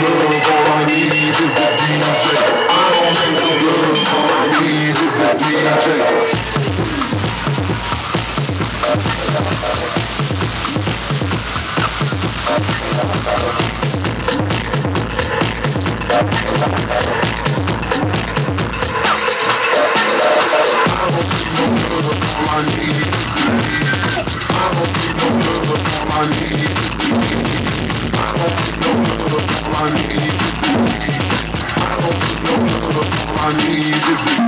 love, all I need is the DJ. I don't need no love, all I need is the DJ. I need is the